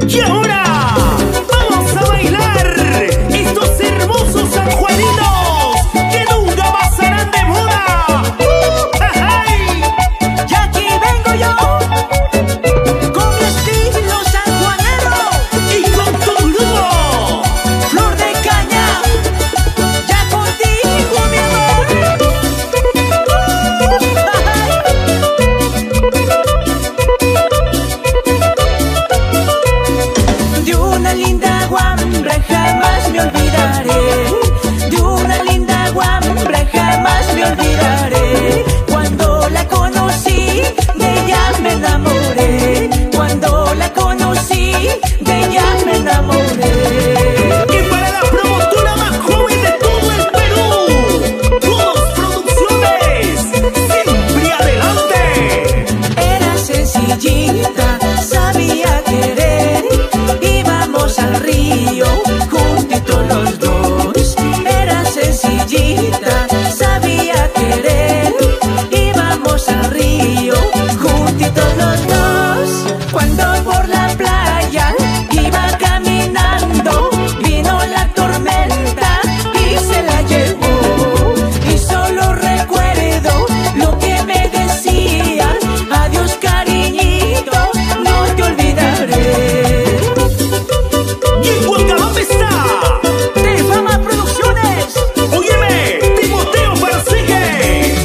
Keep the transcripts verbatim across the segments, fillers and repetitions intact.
Y ahora vamos a bailar estos hermosos sanjuaninos que nunca pasarán de moda. ¡Ay! Y aquí vengo yo con mi estilo sanjuanero Y con tu grupo Flor de Caña, ya contigo mi amor. De una linda guambra jamás me olvidaré, de una linda guambra jamás me olvidaré. Cuando la conocí, de ella me enamoré, cuando la conocí, de ella me enamoré. y para la promotora más joven de todo el Perú, Dos Producciones, siempre adelante. Era sencillita, sabía querer, íbamos al río juntitos los dos. Era sencillita, sabía querer, íbamos al río juntitos los dos. Cuando por la playa iba caminando, vino la tormenta y se la llevó. Y solo recuerdo lo que me decía: adiós cariñito, no te olvidaré. Y en Guacamamba está, De Fama Producciones, óyeme, Timoteo Parsigue.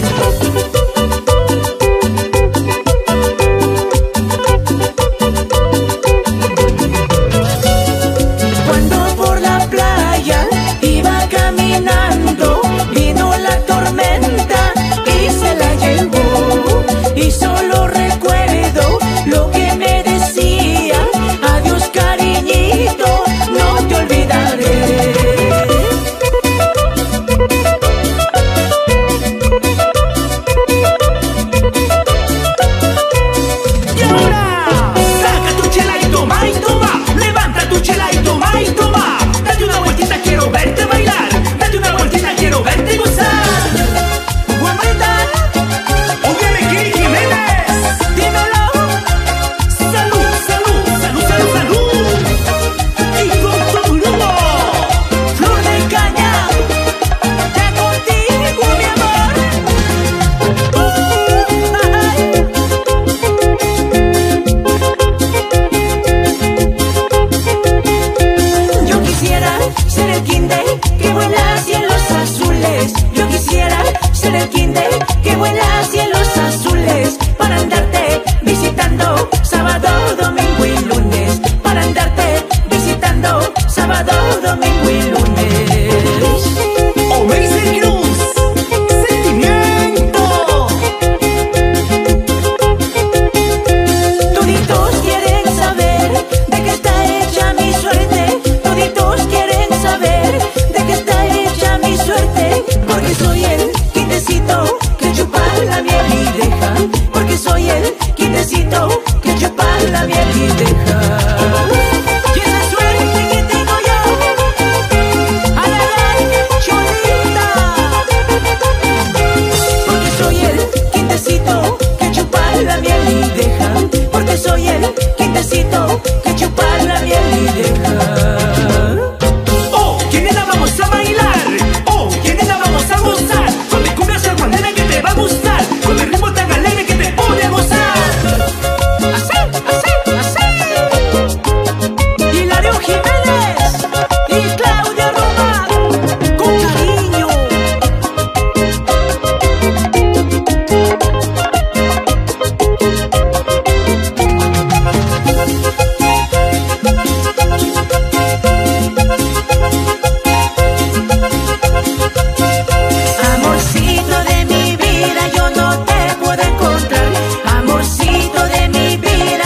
cuando por la playa iba caminando, vino la tormenta y se la llevó. Y solo recuerdo lo que me decía: adiós cariñito, no te olvidaré. Y ahora, saca tu chela y toma y toma, levanta tu chela y toma y toma. Date una vueltita, quiero verte bailar, date una vueltita, quiero verte gozar. Guambrita, Óyeme, Kiri Jiménez, dímelo. salud, salud, salud, salud, salud. Y con tu grupo, Flor de Caña, ya contigo mi amor. Yo quisiera ser el quinde que vuela hacia los azules. Yo quisiera ser el quinde que vuela hacia los azules, para andarte visitando sábado, domingo y lunes, para andarte visitando sábado, domingo y lunes. Omeise Cruz, sentimiento. Toditos quieren saber de qué está hecha mi suerte, toditos quieren saber de qué está hecha mi suerte, porque soy el quindecito que chupa la miel y deja, porque soy el quindecito que chupa la miel y deja. Y esa suerte que tengo yo, a la la cholita, porque soy el quindecito que chupa la miel y deja, porque soy el quindecito que chupa la miel y deja. Oh, que nena vamos a bailar, oh, que nena vamos a gozar, con mi cumbia sanjuanera que te va a gustar, con el ritmo tan alegre que te pone a gozar. Así, así, así. Hilario Jiménez y Claudia Roma, con cariño. Amorcito de mi vida, yo no te puedo encontrar. Amorcito de mi vida,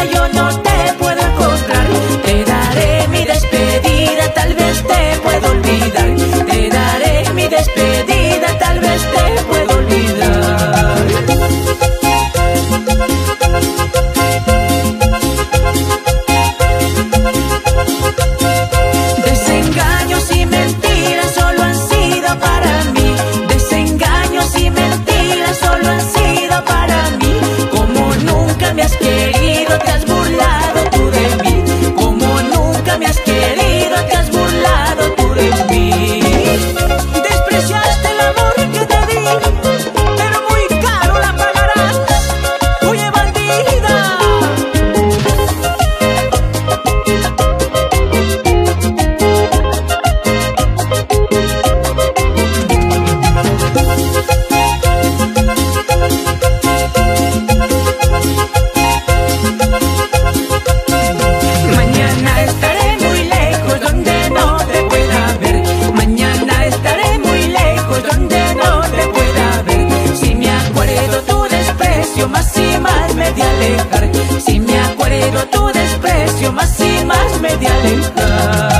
alejar. Si me acuerdo tu desprecio, más y más me de alejar.